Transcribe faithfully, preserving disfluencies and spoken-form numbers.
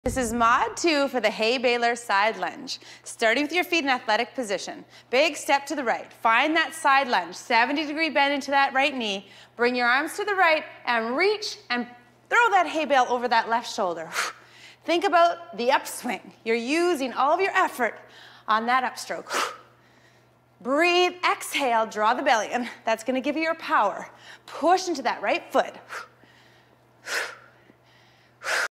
This is mod two for the Hay Baler side lunge. Starting with your feet in athletic position. Big step to the right. Find that side lunge. seventy degree bend into that right knee. Bring your arms to the right and reach and throw that hay bale over that left shoulder. Think about the upswing. You're using all of your effort on that upstroke. Breathe, exhale, draw the belly in. That's gonna give you your power. Push into that right foot.